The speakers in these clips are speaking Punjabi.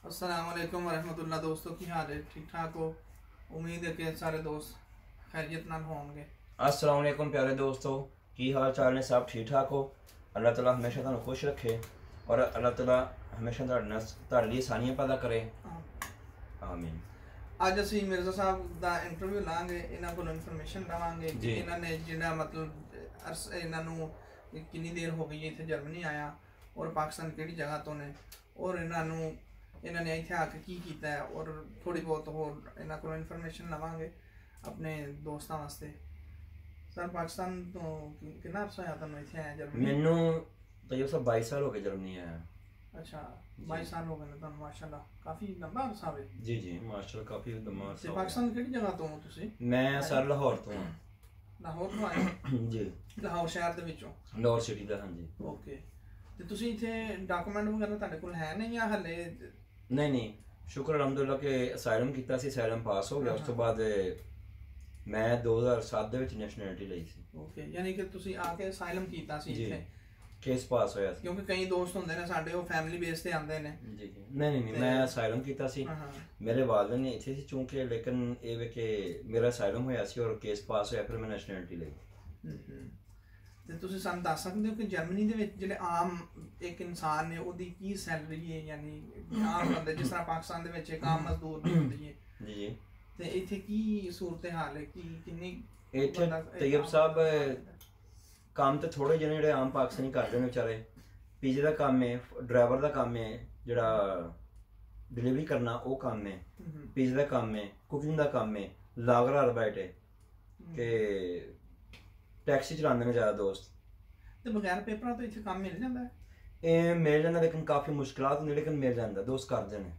अस्सलाम वालेकुम वरहमतुल्लाह। दोस्तों की हाल है? ठीक ठाक हो? उम्मीद है कि सारे दोस्त खैरियत नाल होंगे। अस्सलाम वालेकुम प्यारे दोस्तों, की हाल चाल ने? सब ठीक ठाक हो? अल्लाह ताला हमेशा तुहानू खुश रखे और अल्लाह ताला हमेशा तुहाडे लिए आसानियां पैदा करे। आमीन। ਅੱਜ ਅਸੀਂ ਮਿਰਜ਼ਾ ਸਾਹਿਬ ਦਾ ਇੰਟਰਵਿਊ ਲਾਂਗੇ, ਇਹਨਾਂ ਕੋਲੋਂ ਇਨਫੋਰਮੇਸ਼ਨ ਲਵਾਂਗੇ ਕਿ ਇਹਨਾਂ ਨੇ ਜਿਹੜਾ ਮਤਲਬ ਇਹਨਾਂ ਨੂੰ ਕਿੰਨੀ ਦੇਰ ਹੋ ਗਈ ਹੈ ਇੱਥੇ ਜਰਮਨੀ ਆਇਆ ਔਰ ਪਾਕਿਸਤਾਨ ਕਿਹੜੀ ਜਗ੍ਹਾ ਤੋਂ ਨੇ ਔਰ ਇਹਨਾਂ ਨੇ ਇੱਥੇ ਆ ਕੇ ਕੀ ਕੀਤਾ ਹੈ ਔਰ ਥੋੜੀ ਬਹੁਤ ਹੋਰ ਇਹਨਾਂ ਕੋਲੋਂ ਇਨਫੋਰਮੇਸ਼ਨ ਲਵਾਂਗੇ ਆਪਣੇ ਦੋਸਤਾਂ ਵਾਸਤੇ। ਸਰ, ਪਾਕਿਸਤਾਨ ਤੋਂ ਕਿੰਨਾ ਅਰਸਾ ਹੋਇਆ ਤੁਹਾਨੂੰ ਇੱਥੇ ਆਇਆ ਜਰਮਨੀ? ਮੈਨੂੰ ਤੈਯਬ ਸਾਹਿਬ 22 ਸਾਲ ਹੋ ਗਏ ਜਰਮਨੀ आया। अच्छा, 22 साल हो गए ਤੁਹਾਨੂੰ ਮਾਸ਼ਾਅੱਲਾ, ਕਾਫੀ ਲੰਬਾ ਅਰਸਾ ਹੈ। ਜੀ ਜੀ ਮਾਸ਼ਾਅੱਲਾ, ਕਾਫੀ ਲੰਬਾ ਅਰਸਾ। ਤੇ ਪਾਕਿਸਤਾਨ ਕਿਹੜੀ ਜਗ੍ਹਾ ਤੋਂ ਹੋ ਤੁਸੀਂ? ਮੈਂ ਸਰ ਲਾਹੌਰ ਤੋਂ ਹਾਂ। ਲਾਹੌਰ ਤੋਂ ਆਏ ਹੋ? ਜੀ, ਲਾਹੌਰ ਸ਼ਹਿਰ ਦੇ ਵਿੱਚੋਂ? ਲਾਹੌਰ ਸਿਟੀ ਦਾ, ਹਾਂਜੀ। ਓਕੇ। ਤੇ ਤੁਸੀਂ ਇੱਥੇ ਡਾਕੂਮੈਂਟ ਵਗੈਰਾ ਤੁਹਾਡੇ ਕੋਲ ਹੈ ਨਹੀਂ ਜਾਂ ਹਲੇ? ਨਹੀਂ, ਸ਼ੁਕਰ ਅਲਹਮਦੁਲਿਲਾ ਕਿ ਅਸਾਈਲਮ ਕੀਤਾ ਸੀ, ਅਸਾਈਲਮ ਪਾਸ ਹੋ ਗਿਆ। ਉਸ ਤੋਂ ਬਾਅਦ ਮੈਂ 2007 ਦੇ ਵਿੱਚ ਨੈਸ਼ਨੈਲਿਟੀ ਲਈ ਸੀ। ਓਕੇ, ਯਾਨੀ ਕਿ ਤੁਸੀਂ ਆ ਕੇ ਅਸਾਈਲਮ ਕੀਤਾ ਸੀ ਇੱਥੇ? केस पास होया सी। क्योंकि कई दोस्त होंदे ने साडे, वो फैमिली बेस ते आंदे ने। जी जी, नहीं मैं असाइलम कीता सी। मेरे वालिद ने इत्थे सी चूंकि, लेकिन ये वे कि मेरा असाइलम होया सी और केस पास होया, फिर मैं नैशनैलिटी ਲਈ। ਤੇ ਤੁਸੀਂ ਸਾਨੂੰ ਦੱਸ ਸਕਦੇ ਹੋ ਕਿ ਜਰਮਨੀ ਦੇ ਵਿੱਚ ਜਿਹੜੇ ਆਮ ਇੱਕ ਇਨਸਾਨ ਨੇ ਉਹਦੀ ਕੀ ਸੈਲਰੀ ਹੈ? ਯਾਨੀ ਆਮ ਬੰਦੇ ਜਿਸ ਤਰ੍ਹਾਂ ਪਾਕਿਸਤਾਨ ਦੇ ਵਿੱਚ ਇੱਕ ਆਮ ਮਜ਼ਦੂਰ ਦੀ ਹੁੰਦੀ ਹੈ, ਜੀ ਜੀ, ਤੇ ਇੱਥੇ ਕੀ ਸੂਰਤ ਹਾਲ ਹੈ? ਕਿ ਕਿੰਨੀ ਇੱਥੇ ਤੈਯਬ ਸਾਹਿਬ काम तो थोड़े जने ਜਿਹੜੇ ਆਮ ਪਾਕਿਸਤਾਨੀ ਕਰਦੇ ਨੇ ਵਿਚਾਰੇ। ਪੀਜੇ ਦਾ ਕੰਮ ਹੈ, ਡਰਾਈਵਰ ਦਾ ਕੰਮ ਹੈ, ਜਿਹੜਾ ਡਿਲੀਵਰੀ ਕਰਨਾ ਉਹ ਕੰਮ ਹੈ, ਪੀਜੇ ਦਾ ਕੰਮ ਹੈ, ਕੁਕਿੰਗ ਦਾ ਕੰਮ ਹੈ, ਲਾਗਰ ਅਰਬਾਈਟ ਹੈ ਕਿ ਟੈਕਸੀ ਚਲਾਉਂਦੇ ਨੇ ਜ਼ਿਆਦਾ ਦੋਸਤ। ਤੇ ਬਗੈਰ ਪੇਪਰਾਂ ਤੋਂ ਇੱਥੇ ਕੰਮ ਮਿਲ ਜਾਂਦਾ ਹੈ? ਇਹ ਮਿਲ ਜਾਂਦਾ, ਲੇਕਿਨ ਕਾਫੀ ਮੁਸ਼ਕਲਾਂ ਹੁੰਦੀਆਂ, ਲੇਕਿਨ ਮਿਲ ਜਾਂਦਾ, ਦੋਸਤ ਕਰਦੇ ਨੇ।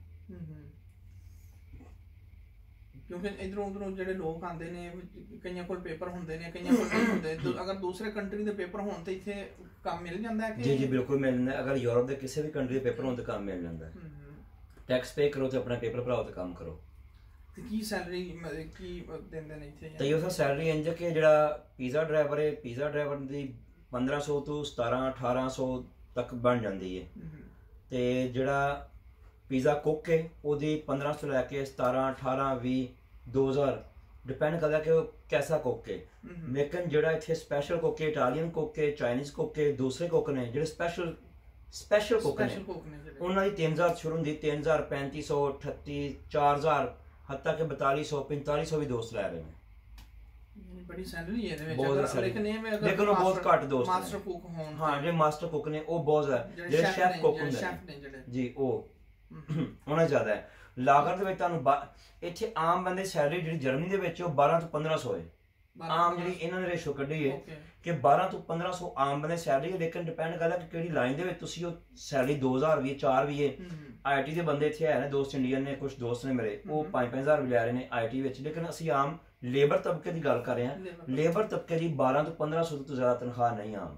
ਕਿਉਂਕਿ ਇਧਰੋਂ ਉਧਰੋਂ ਜਿਹੜੇ ਲੋਕ ਆਉਂਦੇ ਨੇ, ਕਈਆਂ ਕੋਲ ਪੇਪਰ ਹੁੰਦੇ ਨੇ, ਕਈਆਂ ਕੋਲ ਨਹੀਂ ਹੁੰਦੇ। ਅਗਰ ਦੂਸਰੇ ਕੰਟਰੀ ਦੇ ਪੇਪਰ ਹੋਣ ਤੇ ਇੱਥੇ ਕੰਮ ਮਿਲ ਜਾਂਦਾ ਹੈ? ਜੀ ਜੀ ਬਿਲਕੁਲ ਮਿਲ ਜਾਂਦਾ। ਅਗਰ ਯੂਰਪ ਦੇ ਕਿਸੇ ਵੀ ਕੰਟਰੀ ਦੇ ਪੇਪਰ ਹੋਣ ਤੇ ਕੰਮ ਮਿਲ ਜਾਂਦਾ। ਟੈਕਸ ਪੇ ਕਰੋ ਤੇ ਆਪਣਾ ਪੇਪਰ ਭਰਾਓ ਤੇ ਕੰਮ ਕਰੋ। ਤੇ ਕੀ ਸੈਲਰੀ ਕੀ ਦਿੰਦੇ ਨੇ ਇੱਥੇ? ਤੇ ਉਹ ਸੈਲਰੀ ਇੰਜ ਕਿ ਜਿਹੜਾ ਪੀਜ਼ਾ ਡਰਾਈਵਰ ਹੈ, ਪੀਜ਼ਾ ਡਰਾਈਵਰ ਦੀ 1500 ਤੋਂ 1700-1800 ਤੱਕ ਬਣ ਜਾਂਦੀ ਹੈ। ਤੇ ਜਿਹੜਾ ਪੀਜ਼ਾ ਕੁੱਕ ਹੈ ਉਹਦੀ 1500 ਤੋਂ ਲੈ ਕੇ 17-18-20-2000 ਡਿਪੈਂਡ ਕਰਦਾ ਕਿ ਉਹ ਕੈਸਾ ਕੁੱਕ ਹੈ। ਲੇਕਿਨ ਜਿਹੜਾ ਇੱਥੇ ਸਪੈਸ਼ਲ ਕੁੱਕ ਹੈ, ਇਟਾਲੀਅਨ ਕੁੱਕ ਹੈ, ਚਾਈਨੀਜ਼ ਕੁੱਕ ਹੈ, ਦੂਸਰੇ ਕੁੱਕ ਨੇ ਜਿਹੜੇ ਸਪੈਸ਼ਲ ਕੁੱਕ ਨੇ, ਉਹਨਾਂ ਦੀ 3000 ਸ਼ੁਰੂ ਹੁੰਦੀ, 3000, 3500, 38, 4000, ਹੱਤਾ ਕਿ 4200, 4500 ਵੀ ਦੋਸਤ ਲੈ ਰਹੇ ਨੇ। ਬੜੀ ਸੈਲਰੀ ਹੈ ਇਹਦੇ ਵਿੱਚ। ਲੇਕਿਨ ਉਹ ਬਹੁਤ ਘੱਟ ਦੋਸਤ ਨੇ। ਮਾਸਟਰ ਕੁੱਕ ਹੋਣ, ਹਾਂ, ਜਿਹੜੇ ਮਾਸਟਰ ਕੁੱਕ ਨੇ ਉਹ ਬਹੁਤ ਜ਼ਿਆਦਾ, ਜਿਹੜੇ ਸ਼ੈਫ ਕੁੱਕ ਹੁੰਦੇ ਨੇ ਜੀ, ਉਹ ਉਹਨਾਂ ਜ਼ਿਆਦਾ ਹੈ। ਲਾਗਰ ਦੇ ਵਿੱਚ ਤੁਹਾਨੂੰ ਇੱਥੇ ਆਮ ਬੰਦੇ ਸੈਲਰੀ ਜਿਹੜੀ ਜਰਮਨੀ ਦੇ ਵਿੱਚ ਉਹ 12 ਤੋਂ 1500 ਹੈ। ਆਮ ਜਿਹੜੀ ਇਹਨਾਂ ਨੇ ਰੇਸ਼ੋ ਕੱਢੀ ਹੈ ਕਿ 12 ਤੋਂ 1500 ਆਮ ਬੰਦੇ ਸੈਲਰੀ ਹੈ। ਲੇਕਿਨ ਡਿਪੈਂਡ ਕਰਦਾ ਕਿ ਕਿਹੜੀ ਲਾਈਨ ਦੇ ਵਿੱਚ ਤੁਸੀਂ, ਉਹ ਸੈਲਰੀ 2000 ਵੀ ਹੈ, 4 ਵੀ ਹੈ। IT ਦੇ ਬੰਦੇ ਇੱਥੇ ਹੈ ਨੇ, ਦੋਸਤ ਇੰਡੀਅਨ ਨੇ, ਕੁਝ ਦੋਸਤ ਨੇ ਮੇਰੇ, ਉਹ 5-5000 ਵੀ ਲੈ ਰਹੇ ਨੇ IT ਵਿੱਚ। ਲੇਕਿਨ ਅਸੀਂ ਆਮ ਲੇਬਰ ਤਬਕੇ ਦੀ ਗੱਲ ਕਰ ਰਹੇ ਹਾਂ। ਲੇਬਰ ਤਬਕੇ ਦੀ 12 ਤੋਂ 1500 ਤੋਂ ਜ਼ਿਆਦਾ ਤਨਖਾਹ ਨਹੀਂ ਆਮ।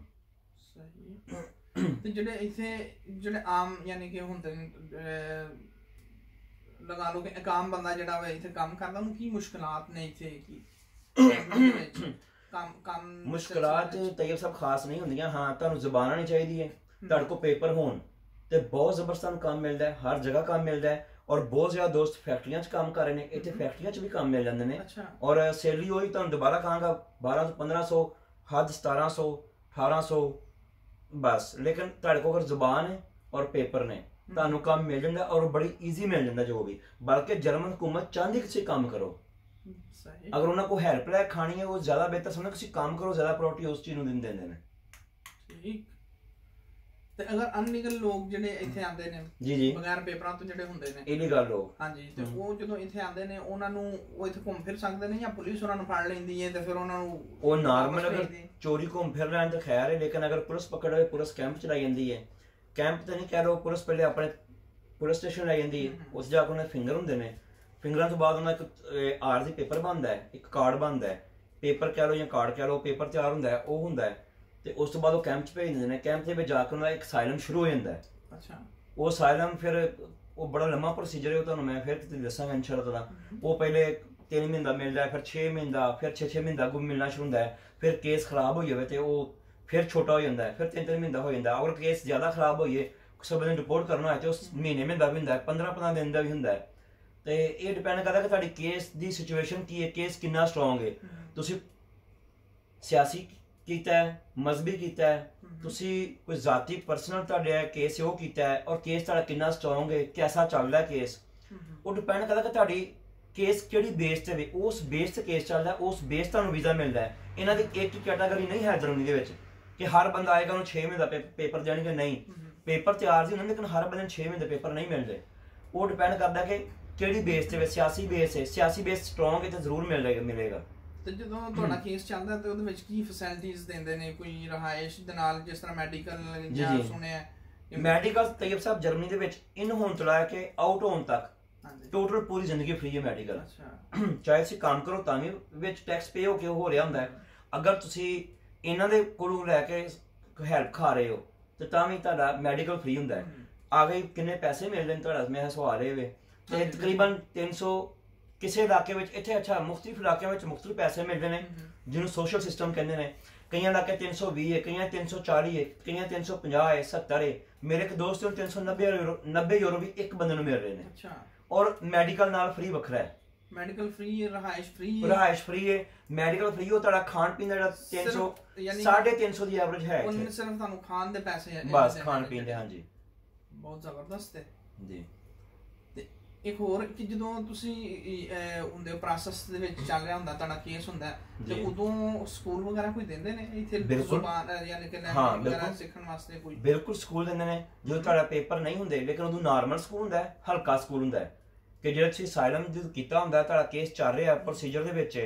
ਤੇ ਜਿਹੜੇ ਇੱਥੇ ਜਿਹੜੇ ਆਮ ਯਾਨੀ ਕਿ ਹੁੰਦੇ ਲਗਾ ਲਓ ਕਿ ਇੱਕ ਆਮ ਬੰਦਾ ਜਿਹੜਾ ਵਾ ਇੱਥੇ ਕੰਮ ਕਰਦਾ, ਉਹਨੂੰ ਕੀ ਮੁਸ਼ਕਲਾਤ ਨੇ ਇੱਥੇ? ਕੀ ਕੰਮ ਮੁਸ਼ਕਲਾਤ ਤੈਯਬ ਸਭ ਖਾਸ ਨਹੀਂ ਹੁੰਦੀਆਂ। ਹਾਂ, ਤੁਹਾਨੂੰ ਜ਼ਬਾਨ ਆਉਣੀ ਚਾਹੀਦੀ ਹੈ, ਤੁਹਾਡੇ ਕੋਲ ਪੇਪਰ ਹੋਣ ਤੇ ਬਹੁਤ ਜ਼ਬਰਦਸਤ ਤੁਹਾਨੂੰ ਕੰਮ ਮਿਲਦਾ ਹੈ, ਹਰ ਜਗ੍ਹਾ ਕੰਮ ਮਿਲਦਾ ਹੈ। ਔਰ ਬਹੁਤ ਜ਼ਿਆਦਾ ਦੋਸਤ ਫੈਕਟਰੀਆਂ 'ਚ ਕੰਮ ਕਰ ਰਹੇ ਨੇ, ਇੱਥੇ ਫੈਕਟਰੀਆਂ 'ਚ ਵੀ ਕੰਮ ਮਿਲ ਜਾਂਦੇ ਨੇ। ਔਰ ਸੈਲਰੀ ਉਹੀ ਤੁਹਾਨੂੰ ਦੁਬਾਰਾ ਕਹਾਂਗਾ 12 ਤੋਂ 1500, ਹੱਦ 1700, 1800 ਬਸ। ਲੇਕਿਨ ਤੁਹਾਡੇ ਕੋਲ ਅਗਰ ਜ਼ੁਬਾਨ ਹੈ ਔਰ ਪੇਪਰ ਨੇ, ਤੁਹਾਨੂੰ ਕੰਮ ਮਿਲ ਜਾਂਦਾ ਔਰ ਬੜੀ ਈਜ਼ੀ ਮਿਲ ਜਾਂਦਾ ਜੋ ਵੀ। ਬਲਕਿ ਜਰਮਨ ਹੁਕੂਮਤ ਚਾਹੁੰਦੀ ਕਿ ਤੁਸੀਂ ਕੰਮ ਕਰੋ। ਅਗਰ ਉਹਨਾਂ ਕੋਲ ਹੈਲਪ ਲੈ ਖਾਣੀ ਹੈ, ਉਹ ਜ਼ਿਆਦਾ ਬਿਹਤਰ ਸਮਝਦੇ ਤੁਸੀਂ ਕੰਮ ਕਰੋ, ਜ਼ਿਆਦਾ ਪ੍ਰਾਇੋਰਟੀ ਉਸ ਚੀਜ਼ ਨੂੰ ਦਿੰਦੇ ਨੇ। ਠੀਕ। ਤੇ ਅਗਰ ਅਨਲੀਗਲ ਲੋਕ ਜਿਹੜੇ ਇੱਥੇ ਆਉਂਦੇ ਨੇ, ਜੀ ਜੀ, ਬਗੈਰ ਪੇਪਰਾਂ ਤੋਂ ਜਿਹੜੇ ਹੁੰਦੇ ਨੇ, ਇਲੀਗਲ ਲੋਕ, ਹਾਂਜੀ, ਤੇ ਉਹ ਜਦੋਂ ਇੱਥੇ ਆਉਂਦੇ ਨੇ, ਉਹਨਾਂ ਨੂੰ ਉਹ ਇੱਥੇ ਘੁੰਮ ਫਿਰ ਸਕਦੇ ਨੇ ਜਾਂ ਪੁਲਿਸ ਉਹਨਾਂ ਨੂੰ ਫੜ ਲੈਂਦੀ ਹੈ ਤੇ ਫਿਰ ਉਹਨਾਂ ਨੂੰ? ਉਹ ਨਾਰਮਲ ਅਗਰ ਚੋਰੀ ਘੁੰਮ ਫਿਰ ਲੈਣ ਤਾਂ ਖੈਰ ਹੈ, ਲੇਕਿਨ ਅਗਰ ਪੁਲਿਸ ਪਕੜ ਹੋਏ, ਪੁਲਿਸ ਕੈਂਪ ਚਲਾਈ ਜਾਂਦੀ ਹੈ। ਕੈਂਪ ਤਾਂ ਨਹੀਂ ਕਹਿ ਲਓ, ਪੁਲਿਸ ਪਹਿਲੇ ਆਪਣੇ ਪੁਲਿਸ ਸਟੇਸ਼ਨ ਲੈ ਜਾਂਦੀ ਹੈ, ਉਸ ਜਾ ਕੇ ਉਹਨਾਂ ਦੇ ਫਿੰਗਰ ਹੁੰਦੇ ਨੇ। ਫਿੰਗਰਾਂ ਤੋਂ ਬਾਅਦ ਉਹਨਾਂ ਇੱਕ ਆਰਜ਼ੀ ਪੇਪਰ ਬਣਦਾ ਹੈ, ਇੱਕ ਕਾਰਡ ਬਣਦਾ ਹੈ, ਪੇਪਰ ਕਹਿ ਲਓ ਜਾਂ ਕਾਰਡ ਕਹਿ ਲਓ, ਪੇਪਰ ਤਿਆਰ ਹੁੰਦਾ ਹੈ, ਉਹ ਹੁੰਦਾ ਹੈ। ਤੇ ਉਸ ਤੋਂ ਬਾਅਦ ਉਹ ਕੈਂਪ 'ਚ ਭੇਜ ਦਿੰਦੇ ਨੇ। ਕੈਂਪ ਦੇ ਵਿੱਚ ਜਾ ਕੇ ਉਹਨਾਂ ਦਾ ਇੱਕ ਸਾਇਲਮ ਸ਼ੁਰੂ ਹੋ ਜਾਂਦਾ ਹੈ। ਅੱਛਾ। ਉਹ ਸਾਇਲਮ ਫਿਰ ਉਹ ਬੜਾ ਲੰਮਾ ਪ੍ਰੋਸੀਜਰ ਹੈ, ਉਹ ਤੁਹਾਨੂੰ ਮੈਂ ਫਿਰ ਕਿਤੇ ਦੱਸਾਂਗਾ ਇਨਸ਼ਾਅੱਲਾ ਤਾਲਾ। ਉਹ ਪਹਿਲੇ 3 ਮਹੀਨਾ ਮਿਲਦਾ ਹੈ, ਫਿਰ 6 ਮਹੀਨਾ, ਫਿਰ 6 ਮਹੀਨਾ ਅੱਗੋਂ ਮਿਲਣਾ ਸ਼ੁਰੂ ਹੁੰਦਾ ਹੈ। ਫਿਰ ਕੇਸ ਖਰਾਬ ਹੋ ਜਾਵੇ ਤੇ ਉਹ ਫਿਰ ਛੋਟਾ ਹੋ ਜਾਂਦਾ ਹੈ, ਫਿਰ 3-3 ਮਹੀਨਾ ਹੋ ਜਾਂਦਾ। ਅਗਰ ਕੇਸ ਜ਼ਿਆਦਾ ਖਰਾਬ ਹੋਈਏ ਕਿਸੇ ਬੰਦੇ ਰਿਪੋਰਟ ਕਰਨਾ ਹੋਏ ਤੇ ਉਸ ਮਹੀਨੇ ਦਾ ਵੀ ਹੁੰਦਾ ਹੈ, 15 ਦਿਨ ਦਾ ਵੀ ਹੁੰਦਾ ਹੈ। ਤੇ ਇਹ ਡਿਪੈਂਡ ਕਰਦਾ ਕਿ ਤੁਹਾਡੀ ਕੇਸ ਦੀ ਸਿਚੁਏਸ਼ਨ ਕੀ ਹੈ, ਕੇਸ ਕਿੰਨਾ ਸਟਰੋਂਗ ਹੈ। ਤੁਸੀਂ ਸਿਆਸੀ ਕੀਤਾ ਹੈ, ਮਜ਼ਹਬੀ ਕੀਤਾ ਹੈ, ਤੁਸੀਂ ਕੋਈ ਜ਼ਾਤੀ ਪਰਸਨਲ ਤੁਹਾਡਾ ਕੇਸ ਉਹ ਕੀਤਾ ਹੈ, ਔਰ ਕੇਸ ਤੁਹਾਡਾ ਕਿੰਨਾ ਸਟਰੋਂਗ ਹੈ, ਕਿਹਦਾ ਚੱਲਦਾ ਕੇਸ, ਉਹ ਡਿਪੈਂਡ ਕਰਦਾ ਕਿ ਤੁਹਾਡੀ ਕੇਸ ਕਿਹੜੀ ਬੇਸ ਤੇ ਵੇ, ਉਸ ਬੇਸ ਤੇ ਕੇਸ ਚੱਲਦਾ, ਉਸ ਬੇਸ ਤੁਹਾਨੂੰ ਵੀਜ਼ਾ ਮਿਲਦਾ ਹੈ। ਇਹਨਾਂ ਦੀ ਇੱਕ ਹੀ ਕੈਟਾਗਰੀ ਨਹੀਂ ਹੈ ਜਰਮਨੀ ਦੇ ਵਿੱਚ ਕਿ ਹਰ ਬੰਦਾ ਆਏਗਾ ਉਹਨੂੰ 6 ਮਹੀਨੇ ਦਾ ਪੇਪਰ ਦੇਣਗੇ, ਨਹੀਂ। ਪੇਪਰ ਤਿਆਰ ਸੀ ਉਹਨਾਂ ਦੇ, ਲੇਕਿਨ ਹਰ ਬੰਦੇ ਨੂੰ 6 ਮਹੀਨੇ ਦੇ ਪੇਪਰ ਨਹੀਂ ਮਿਲਦੇ। ਉਹ ਡਿਪੈਂਡ ਕਰਦਾ ਕਿ ਕਿਹੜੀ ਬੇਸ ਤੇ ਵੇ, ਸਿਆਸੀ ਬੇਸ ਹੈ, ਸਿਆਸੀ ਬੇਸ ਸਟਰੋਂਗ ਹੈ ਤੇ ਜ਼ਰੂਰ ਮਿਲੇਗਾ। ਤੇ ਜਦੋਂ ਤੁਹਾਡਾ ਕੇਸ ਚੱਲਦਾ ਤੇ ਉਹਦੇ ਵਿੱਚ ਕੀ ਫੈਸਿਲਿਟੀਆਂ ਦਿੰਦੇ ਨੇ, ਕੋਈ ਰਹਾਇਸ਼ ਦੇ ਨਾਲ, ਜਿਸ ਤਰ੍ਹਾਂ ਮੈਡੀਕਲ ਜਾਂ ਸੁਣਿਆ ਮੈਡੀਕਲ ਤੈयब ਸਾਹਿਬ ਜਰਮਨੀ ਦੇ ਵਿੱਚ ਇਨ ਹੋਣ ਤੋਂ ਲੈ ਕੇ ਆਊਟ ਹੋਣ ਤੱਕ ਟੋਟਲ ਪੂਰੀ ਜ਼ਿੰਦਗੀ ਫ੍ਰੀ ਹੈ ਮੈਡੀਕਲ। ਚਾਹੇ ਤੁਸੀਂ ਕੰਮ ਕਰੋ ਤਾਂ ਵੀ ਵਿੱਚ ਟੈਕਸ ਪੇ ਹੋ ਰਿਹਾ ਹੁੰਦਾ ਹੈ। ਅਗਰ ਤੁਸੀਂ ਇਹਨਾਂ ਦੇ ਕੋਲੋਂ ਲੈ ਕੇ ਹੈਲਪ ਖਾ ਰਹੇ ਹੋ ਤੇ ਤਾਂ ਵੀ ਤੁਹਾਡਾ ਮੈਡੀਕਲ ਫ੍ਰੀ ਹੁੰਦਾ ਹੈ। ਆ ਗਏ ਕਿੰਨੇ ਪੈਸੇ ਮਿਲਦੇ ਨੇ ਤੁਹਾਡਾ, ਮੈਂ ਸਵਾਲ ਇਹ ਵੇ, ਤੇ ਤਕਰੀਬਨ 300 ਕਿਸੇ ਇਲਾਕੇ ਵਿੱਚ, ਇੱਥੇ ਅੱਛਾ ਮੁਖਤਲਿਫ ਇਲਾਕਿਆਂ ਵਿੱਚ ਮੁਖਤਲਿਫ ਪੈਸੇ ਮਿਲਦੇ ਨੇ ਜਿਹਨੂੰ ਸੋਸ਼ਲ ਸਿਸਟਮ ਕਹਿੰਦੇ ਨੇ। ਕਈਆਂ ਇਲਾਕੇ 320 ਹੈ, ਕਈਆਂ 340 ਹੈ, ਕਈਆਂ 350 ਹੈ, 70 ਹੈ। ਮੇਰੇ ਇੱਕ ਦੋਸਤ ਨੂੰ 390 ਯੂਰੋ ਵੀ ਇੱਕ ਬੰਦੇ ਨੂੰ ਮਿਲ ਰਹੇ ਨੇ। ਔਰ ਮੈਡੀਕਲ ਨਾਲ ਫ੍ਰੀ ਵੱਖਰਾ ਹੈ, ਮੈਡੀਕਲ ਫ੍ਰੀ ਹੈ, ਰਹਾਇਸ਼ ਫ੍ਰੀ ਹੈ, ਮੈਡੀਕਲ ਫ੍ਰੀ। ਉਹ ਤੁਹਾਡਾ ਖਾਣ ਪੀਣ ਦਾ ਜਿਹੜਾ 300 350 ਦੀ ਐਵਰੇਜ ਹੈ, ਉਹਨੇ ਸਿਰਫ ਤੁਹਾਨੂੰ ਖਾਣ ਦੇ ਪੈਸੇ ਹੈ, ਬਸ ਖਾਣ ਪੀਣ ਦੇ। ਹਾਂਜੀ, ਬਹੁਤ ਜ਼ਬਰਦਸਤ ਹੈ ਜੀ। ਤੇ ਇੱਕ ਹੋਰ ਕਿ ਜਦੋਂ ਤੁਸੀਂ ਉਹਦੇ ਪ੍ਰੋਸੈਸ ਦੇ ਵਿੱਚ ਚੱਲ ਰਿਹਾ ਹੁੰਦਾ, ਤੁਹਾਡਾ ਕੇਸ ਹੁੰਦਾ ਤੇ ਉਦੋਂ ਸਕੂਲ ਵਗੈਰਾ ਕੋਈ ਦਿੰਦੇ ਨੇ ਇੱਥੇ ਜ਼ੁਬਾਨ ਯਾਨੀ ਕਿ ਲੈਂਗੁਏਜ ਵਗੈਰਾ ਸਿੱਖਣ ਵਾਸਤੇ? ਕੋਈ ਬਿਲਕੁਲ ਸਕੂਲ ਦਿੰਦੇ ਨੇ। ਜਦੋਂ ਤੁਹਾਡਾ ਪੇਪਰ ਨਹੀਂ ਹੁੰਦੇ, ਲੇਕਿਨ ਉਦੋਂ ਨਾਰਮਲ ਸਕੂਲ ਹੁੰਦਾ ਹੈ, ਹਲਕਾ ਸਕੂਲ ਹੁੰਦਾ ਹੈ ਕਿ ਜਿਹੜਾ ਤੁਸੀਂ ਅਸਾਈਲਮ ਜਦੋਂ ਕੀਤਾ ਹੁੰਦਾ, ਤੁਹਾਡਾ ਕੇਸ ਚੱਲ ਰਿਹਾ ਪ੍ਰੋਸੀਜਰ ਦੇ ਵਿੱਚ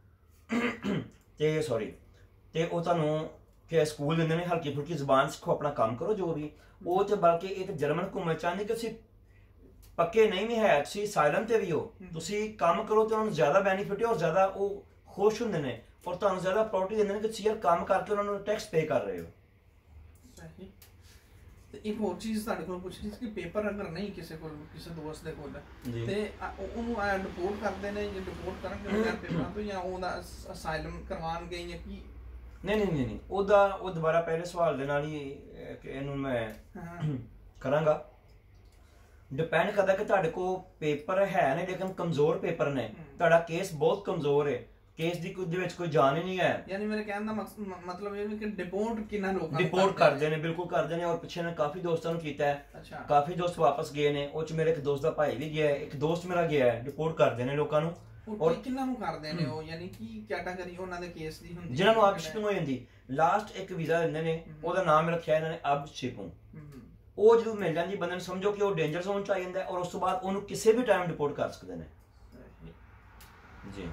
ਤੇ ਉਹ ਤੁਹਾਨੂੰ ਕਿ ਸਕੂਲ ਦਿੰਦੇ ਨੇ, ਹਲਕੀ ਫੁਲਕੀ ਜ਼ੁਬਾਨ ਸਿੱਖੋ, ਆਪਣਾ ਕੰਮ ਕਰੋ ਜੋ ਵੀ। ਉਹ ਤੇ ਬਲਕਿ ਇੱਕ ਜਰਮਨ ਘੁੰਮਣਾ ਚਾਹੁੰਦੇ ਕਿ ਤੁਸੀਂ ਪੱਕੇ ਨਹੀਂ ਵੀ ਹੈ, ਤੁਸੀਂ ਅਸਾਈਲਮ ਤੇ ਵੀ ਹੋ, ਤੁਸੀਂ ਕੰਮ ਕਰੋ ਤੇ ਉਹਨਾਂ ਨੂੰ ਜ਼ਿਆਦਾ ਬੈਨੀਫਿਟ ਹੈ, ਔਰ ਜ਼ਿਆਦਾ ਉਹ ਖੁਸ਼ ਹੁੰਦੇ ਨੇ, ਔਰ ਤੁਹਾਨੂੰ ਜ਼ਿਆਦਾ ਪ੍ਰਾਇੋਰਟੀ ਦਿੰਦੇ ਨੇ ਕਿ ਤੁਸੀਂ ਯਾਰ ਕੰਮ ਕਰਕੇ ਉਹਨਾਂ ਨੂੰ ਟੈਕਸ ਪੇ ਕਰ ਰਹੇ ਹੋ। ਸਹੀ। ਤੇ ਇੱਕ ਹੋਰ ਚੀਜ਼ ਤੁਹਾਡੇ ਕੋਲ ਪੁੱਛਣੀ ਸੀ ਕਿ ਪੇਪਰ ਅਗਰ ਨਹੀਂ ਕਿਸੇ ਦੋਸਤ ਦੇ ਕੋਲ ਤੇ ਉਹਨੂੰ ਡਿਪੋਰਟ ਕਰਦੇ ਨੇ, ਜੇ ਡਿਪੋਰਟ ਕਰਨਗੇ ਬਗੈਰ ਪੇਪਰਾਂ ਤੋਂ, ਜਾਂ ਉਹਦਾ ਅਸਾਈਲਮ ਕਰਵਾਉਣਗੇ ਜਾਂ ਕੀ? ਨਹੀਂ, ਉਹ ਦੁਬਾਰਾ ਪਹਿਲੇ ਸਵਾਲ ਦੇ ਨਾਲ ਹੀ ਇਹਨੂੰ ਮੈਂ ਕਰਾਂਗਾ। ਡਿਪੈਂਡ ਕਰਦਾ ਕਿ ਤੁਹਾਡੇ ਕੋਲ ਪੇਪਰ ਹੈ ਨੇ ਲੇਕਿਨ ਕਮਜ਼ੋਰ ਪੇਪਰ ਨੇ, ਤੁਹਾਡਾ ਕੇਸ ਬਹੁਤ ਕਮਜ਼ੋਰ ਹੈ, ਕੇਸ ਦੀ ਕੁਝ ਦੇ ਵਿੱਚ ਕੋਈ ਜਾਨ ਹੀ ਨਹੀਂ ਹੈ। ਯਾਨੀ ਮੇਰੇ ਕਹਿਣ ਦਾ ਮਤਲਬ ਇਹ ਹੈ ਕਿ ਡਿਪੋਰਟ ਕਿੰਨਾ ਲੋਕਾਂ ਡਿਪੋਰਟ ਕਰਦੇ ਨੇ, ਬਿਲਕੁਲ ਕਰਦੇ ਨੇ। ਔਰ ਪਿੱਛੇ ਨੇ ਕਾਫੀ ਦੋਸਤਾਂ ਨੂੰ ਕੀਤਾ ਹੈ, ਕਾਫੀ ਦੋਸਤ ਵਾਪਸ ਗਏ ਨੇ। ਉਹ ਚ ਮੇਰੇ ਇੱਕ ਦੋਸਤ ਦਾ ਭਾਈ ਵੀ ਗਿਆ ਹੈ, ਇੱਕ ਦੋਸਤ ਮੇਰਾ ਗਿਆ ਹੈ। ਡਿਪੋਰਟ ਕਰਦੇ ਨੇ ਲੋਕਾਂ ਨੂੰ। ਔਰ ਕਿੰਨਾ ਨੂੰ ਕਰਦੇ ਨੇ ਉਹ, ਯਾਨੀ ਕੀ ਕੈਟਾਗਰੀ ਉਹਨਾਂ ਦੇ ਕੇਸ ਦੀ ਹੁੰਦੀ, ਜਿਹਨਾਂ ਨੂੰ ਅਬਸ਼ਿਪਿੰਗ ਹੋ ਜਾਂਦੀ। ਲਾਸਟ ਇੱਕ ਵੀਜ਼ਾ ਦਿੰਦੇ ਨੇ, ਉਹਦਾ ਨਾਮ ਰੱਖਿਆ ਇਹਨਾਂ ਨੇ ਅਬਸ਼ਿਪਿੰਗ। ਉਹ ਜਦੋਂ ਮਿਲ ਜਾਂਦੀ ਬੰਦੇ ਨੂੰ, ਸਮਝੋ ਕਿ ਉਹ ਡੇਂਜਰ ਜ਼ੋਨ ਚ ਆ ਜਾਂਦਾ, ਔਰ ਉਸ ਤੋਂ ਬਾਅਦ ਉਹਨੂੰ ਕਿਸੇ ਵੀ ਟਾਈਮ ਡਿਪੋਰਟ ਕਰ ਸਕਦੇ ਨੇ ਜੀ।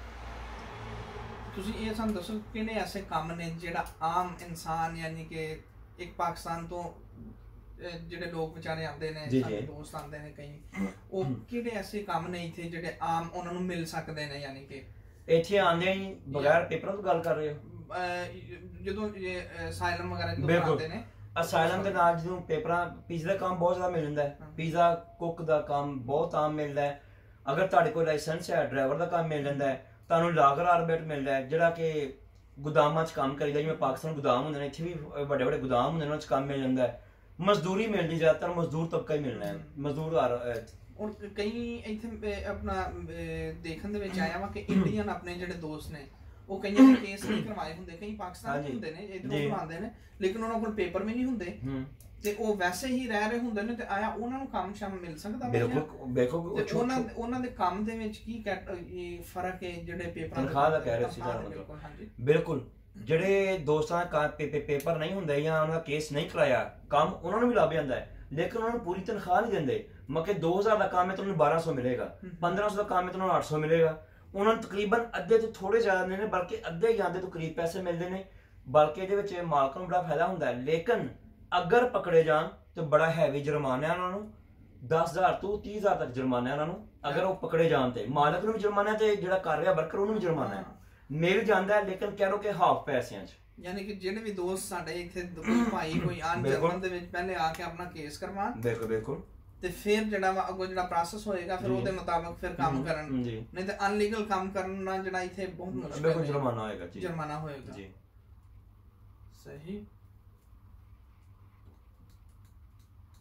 ਤੁਸੀਂ ਇਹ ਸਾਨੂੰ ਦੱਸੋ ਕਿਹੜੇ ਐਸੇ ਕੰਮ ਨੇ ਜਿਹੜਾ ਆਮ ਇਨਸਾਨ ਯਾਨੀ ਕਿ ਇੱਕ ਪਾਕਿਸਤਾਨ ਤੋਂ ਜਿਹੜੇ ਲੋਕ ਵਿਚਾਰੇ ਆਉਂਦੇ ਨੇ, ਸਾਡੇ ਦੋਸਤ ਆਉਂਦੇ ਨੇ ਕਈ, ਉਹ ਕਿਹੜੇ ਐਸੇ ਕੰਮ ਨੇ ਇੱਥੇ ਜਿਹੜੇ ਆਮ ਉਹਨਾਂ ਨੂੰ ਮਿਲ ਸਕਦੇ ਨੇ? ਯਾਨੀ ਕਿ ਇੱਥੇ ਆਉਂਦੇ ਹੀ ਬਗੈਰ ਪੇਪਰਾਂ ਤੋਂ ਗੱਲ ਕਰ ਰਹੇ ਹੋ? ਜਦੋਂ ਅਸਾਈਲਮ ਵਗੈਰਾ ਜਦੋਂ ਆਉਂਦੇ ਨੇ, ਅਸਾਈਲਮ ਦੇ ਨਾਲ ਜਦੋਂ ਪੇਪਰਾਂ ਪੀਜ਼ਾ ਦਾ ਕੰਮ ਬਹੁਤ ਜ਼ਿਆਦਾ ਮਿਲ ਜਾਂਦਾ ਹੈ, ਪੀਜ਼ਾ ਕੁੱਕ ਦਾ ਕੰਮ ਬਹੁਤ ਆਮ ਮਿਲਦਾ ਹੈ। ਅਗਰ ਤੁਹਾਡੇ ਕੋਲ ਲਾਇਸੈਂਸ ਹੈ, ਡਰਾਈਵਰ ਦਾ ਕੰਮ ਮਿਲ ਜਾਂਦਾ ਹੈ। ਤੁਹਾਨੂੰ ਲਾਗਰ ਆਰਬਿਟ ਮਿਲਦਾ ਹੈ ਜਿਹੜਾ ਕਿ ਗੋਦਾਮਾਂ 'ਚ ਕੰਮ ਕਰੀਦਾ, ਜਿਵੇਂ ਪਾਕਿਸਤਾਨ ਗੋਦਾਮ ਹੁੰਦੇ ਨੇ, ਇੱਥੇ ਵੀ ਵੱਡੇ ਵੱਡੇ ਗੋਦਾਮ ਹੁੰਦੇ ਨੇ, ਉਹਨਾਂ 'ਚ ਕੰਮ ਮਿਲ ਜਾਂਦਾ ਹੈ। ਮਜ਼ਦੂਰੀ ਮਿਲਦੀ, ਜ਼ਿਆਦਾਤਰ ਮਜ਼ਦੂਰ ਤਬਕਾ ਹੀ ਮਿਲਣਾ ਹੈ, ਮਜ਼ਦੂਰ। ਔਰ ਕਈ ਇੱਥੇ ਆਪਣਾ ਦੇਖਣ ਦੇ ਵਿੱਚ ਆਇਆ ਵਾ ਕਿ ਇੰਡੀਅਨ ਆਪਣੇ ਜਿਹੜੇ ਦੋਸਤ ਨੇ ਉਹ ਕਈਆਂ ਦੇ ਕੇਸ ਨਹੀਂ ਕਰਵਾਏ ਹੁੰਦੇ, ਕਈ ਪਾਕਿਸਤਾਨ ਦੇ ਹੁੰਦੇ ਨੇ, ਇੱਧਰੋਂ ਕਰਵਾਉਂਦੇ ਨੇ, ਲੇਕਿਨ ਉਹਨਾਂ ਕੋਲ ਪੇਪਰ ਵੀ ਨਹੀਂ ਹੁੰਦੇ ਤੇ ਉਹ ਵੈਸੇ ਹੀ ਰਹਿ ਰਹੇ ਹੁੰਦੇ ਨੇ, ਤੇ ਆਇਆ ਉਹਨਾਂ ਨੂੰ ਕੰਮ ਸ਼ਾਮ ਮਿਲ ਸਕਦਾ? ਬਿਲਕੁਲ। ਉਹਨਾਂ ਦੇ ਕੰਮ ਦੇ ਵਿੱਚ ਕੀ ਫਰਕ ਹੈ ਜਿਹੜੇ ਪੇਪਰਾਂ ਤਨਖਾਹ ਦਾ ਕਹਿ ਰਹੇ ਸੀ ਤੁਹਾਨੂੰ? ਬਿਲਕੁਲ। ਜਿਹੜੇ ਦੋਸਤਾਂ ਦਾ ਪੇਪਰ ਨਹੀਂ ਹੁੰਦੇ ਜਾਂ ਉਹਨਾਂ ਦਾ ਕੇਸ ਨਹੀਂ ਕਰਾਇਆ, ਕੰਮ ਉਹਨਾਂ ਨੂੰ ਵੀ ਲੱਭ ਜਾਂਦਾ ਹੈ, ਲੇਕਿਨ ਉਹਨਾਂ ਨੂੰ ਪੂਰੀ ਤਨਖਾਹ ਨਹੀਂ ਦਿੰਦੇ। ਮਤਲਬ 2000 ਦਾ ਕੰਮ ਹੈ ਤੁਹਾਨੂੰ 1200 ਮਿਲੇਗਾ, 1500 ਦਾ ਕੰਮ ਹੈ ਤੁਹਾਨੂੰ 800 ਮਿਲੇਗਾ। ਉਹਨਾਂ ਨੂੰ ਤਕਰੀਬਨ ਅੱਧੇ ਤੋਂ ਥੋੜੇ ਜ਼ਿਆਦਾ ਨੇ, ਬਲਕਿ ਅੱਧੇ ਜਾਂ ਅੱਧੇ ਤੋਂ ਕਰੀਬ ਪੈਸੇ ਮਿਲਦੇ ਨੇ। ਬਲਕਿ ਇਹਦੇ ਵਿੱਚ ਮਾਲਕਾਂ ਨੂੰ ਬੜਾ ਫਾਇਦਾ ਹੁੰਦਾ ਹੈ, ਲੇਕਿਨ ਅਗਰ ਪਕੜੇ ਜਾਣ ਤੇ ਬੜਾ ਹੈਵੀ ਜੁਰਮਾਨਾ ਉਹਨਾਂ ਨੂੰ, 10,000 ਤੋਂ 30,000 ਤੱਕ ਜੁਰਮਾਨਾ ਉਹਨਾਂ ਨੂੰ ਅਗਰ ਉਹ ਪਕੜੇ ਜਾਣ। ਤੇ ਮਾਲਕ ਨੂੰ ਵੀ ਜੁਰਮਾਨਾ ਤੇ ਜਿਹੜਾ ਕਰ ਰਿਹਾ ਵਰਕਰ ਉਹਨੂੰ ਵੀ ਜੁਰਮਾਨਾ ਹੈ। ਮਿਲ ਜਾਂਦਾ ਹੈ ਲੇਕਿਨ ਕਹਿ ਲੋ ਕਿ ਹਾਫ ਪੈਸਿਆਂ 'ਚ। ਯਾਨੀ ਕਿ ਜਿਹੜੇ ਵੀ ਦੋਸਤ ਸਾਡੇ ਇੱਥੇ ਭਾਈ ਕੋਈ ਆਨ ਜਰਮਨ ਦੇ ਵਿੱਚ ਪਹਿਲੇ ਆ ਕੇ ਆਪਣਾ ਕੇਸ ਕਰਵਾਉਣ, ਬਿਲਕੁਲ, ਤੇ ਫਿਰ ਜਿਹੜਾ ਵਾ ਅੱਗੋਂ ਜਿਹੜਾ ਪ੍ਰੋਸੈਸ ਹੋਏਗਾ ਫਿਰ ਉਹਦੇ ਮੁਤਾਬਕ ਫਿਰ ਕੰਮ ਕਰਨ, ਨਹੀਂ ਤੇ ਅਨਲੀਗਲ ਕੰਮ ਕਰਨਾ ਜਿਹੜਾ ਇੱਥੇ ਬਹੁਤ ਮੁਸ਼ਕਿਲ ਹੈ, ਜੁਰਮਾਨਾ ਹੋਏਗਾ ਜੀ, ਜੁਰਮਾਨਾ ਹੋਏਗਾ। ਜੀ ਸਹੀ।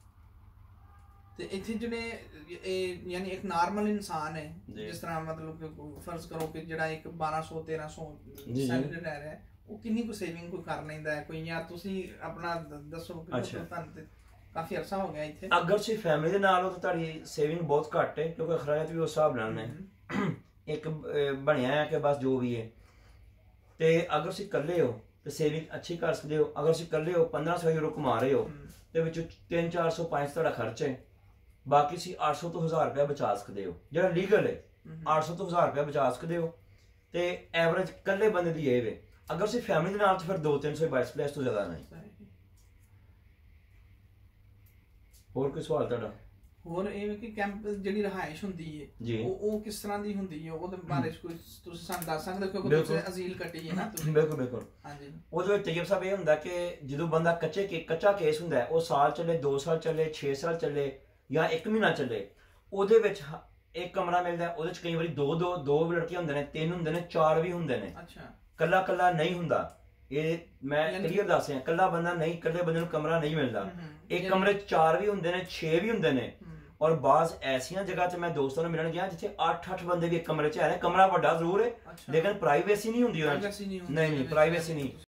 ਤੇ ਇੱਥੇ ਜਿਹੜੇ ਇਹ ਯਾਨੀ ਇੱਕ ਨਾਰਮਲ ਇਨਸਾਨ ਹੈ ਜਿਸ ਤਰ੍ਹਾਂ ਮਤਲਬ ਕਿ ਫਰਜ਼ ਕਰੋ ਕਿ ਜਿਹੜਾ ਇੱਕ 1200 1300 ਸੈਲਰੀ ਲੈ ਰਿਹਾ ਉਹ ਕਿੰਨੀ ਕੁ ਸੇਵਿੰਗ ਕੋਈ ਕਰ ਲੈਂਦਾ ਹੈ ਕੋਈ, ਜਾਂ ਤੁਸੀਂ ਆਪਣਾ ਦੱਸੋ ਕਿ ਤੁਹਾਨੂੰ ਤੇ ਕਾਫੀ ਅਰਸਾ ਹੋ ਗਿਆ ਇੱਥੇ। ਅਗਰ ਤੁਸੀਂ ਫੈਮਿਲੀ ਦੇ ਨਾਲ ਹੋ ਤਾਂ ਤੁਹਾਡੀ ਸੇਵਿੰਗ ਬਹੁਤ ਘੱਟ ਹੈ ਕਿਉਂਕਿ ਅਖਰਾਜਾਤ ਵੀ ਉਸ ਹਿਸਾਬ ਨਾਲ ਨੇ। ਇੱਕ ਬਣਿਆ ਹੈ ਕਿ ਬਸ ਜੋ ਵੀ ਹੈ। ਤੇ ਅਗਰ ਤੁਸੀਂ ਇਕੱਲੇ ਹੋ ਤੇ ਸੇਵਿੰਗ ਅੱਛੀ ਕਰ ਸਕਦੇ ਹੋ। ਅਗਰ ਤੁਸੀਂ ਇਕੱਲੇ ਹੋ 1500 ਯੂਰੋ ਕਮਾ ਰਹੇ ਹੋ ਤੇ ਵਿੱਚੋਂ 300-400 500 ਤੁਹਾਡਾ ਖਰਚ ਹੈ, ਬਾਕੀ ਤੁਸੀਂ 800 ਤੋਂ 1000 ਰੁਪਇਆ ਬਚਾ ਸਕਦੇ ਹੋ ਜਿਹੜਾ ਲੀਗਲ ਹੈ। 800 ਤੋਂ 1000 ਰੁਪਇਆ ਬਚਾ ਸਕਦੇ ਹੋ ਤੇ ਐਵਰੇਜ ਇਕੱਲੇ ਬੰਦੇ ਦੀ ਇਹ ਵੇ। ਅਗਰ ਤੁਸੀਂ ਫੈਮਿਲੀ ਦੇ ਨਾਲ ਤਾਂ ਫਿਰ 200-300 22 ਪਲੱਸ ਤੋਂ ਜ਼ਿਆਦਾ ਨਹੀਂ। ਹੋਰ ਕੋਈ ਸਵਾਲ ਤੁਹਾਡਾ? ਹੋਰ ਇਹ ਕਿ ਕੈਂਪ ਜਿਹੜੀ ਰਹਾਇਸ਼ ਹੁੰਦੀ ਹੈ ਉਹ ਕਿਸ ਤਰ੍ਹਾਂ ਦੀ ਹੁੰਦੀ ਹੈ, ਉਹਦੇ ਬਾਰੇ ਕੋਈ ਤੁਸੀਂ ਸਾਨੂੰ ਦੱਸ ਸਕਦੇ ਹੋ ਕਿਉਂਕਿ ਤੁਸੀਂ ਅਜ਼ੀਲ ਕੱਟੀ ਹੈ ਨਾ ਤੁਸੀਂ। ਬਿਲਕੁਲ ਬਿਲਕੁਲ। ਹਾਂਜੀ। ਉਹਦੇ ਵਿੱਚ ਤਜਰਬਾ ਸਾਹਿਬ ਇਹ ਹੁੰਦਾ ਕਿ ਜਦੋਂ ਬੰਦਾ ਕੱਚਾ ਕੇਸ ਹੁੰਦਾ ਉਹ ਸਾਲ ਚੱਲੇ 2 ਸਾਲ ਚੱਲੇ 6 ਸਾਲ ਚੱਲੇ ਜਾਂ 1 ਮਹੀਨਾ ਚੱਲੇ, ਉਹਦੇ ਵਿੱਚ ਇੱਕ ਕਮਰਾ ਮਿਲਦਾ। ਉਹਦੇ ਚ ਕਈ ਵਾਰੀ ਦੋ ਲੜਕੇ ਹੁੰਦੇ ਨੇ, 3 ਹੁੰਦੇ ਨੇ, 4 ਵੀ ਹੁੰਦੇ ਨੇ। ਅੱਛਾ। ਕੱਲਾ ਨਹੀਂ ਹੁੰਦਾ। ਇਹ ਮੈਂ ਕਲੀਅਰ ਦੱਸ ਰਿਹਾ, ਕੱਲਾ ਬੰਦਾ ਨਹੀਂ, ਕੱਲੇ ਬੰਦੇ ਨੂੰ ਕਮਰਾ ਨਹੀਂ ਮਿਲਦਾ। ਇੱਕ ਕਮਰੇ 'ਚ 4 ਵੀ ਹੁੰਦੇ ਨੇ, 6 ਵੀ ਹੁੰਦੇ ਨੇ। ਔਰ ਬਾਜ਼ ਐਸੀਆਂ ਜਗ੍ਹਾ 'ਚ ਮੈਂ ਦੋਸਤਾਂ ਨੂੰ ਮਿਲਣ ਗਿਆ ਜਿੱਥੇ 8 ਬੰਦੇ ਵੀ ਇੱਕ ਕਮਰੇ 'ਚ ਹੈ। ਕਮਰਾ ਵੱਡਾ ਜ਼ਰੂਰ ਹੈ ਲੇਕਿਨ ਪ੍ਰਾਈਵੇਸੀ ਨਹੀਂ ਹੁੰਦੀ। ਨਹੀਂ ਪ੍ਰਾਈਵੇਸੀ ਨਹੀਂ।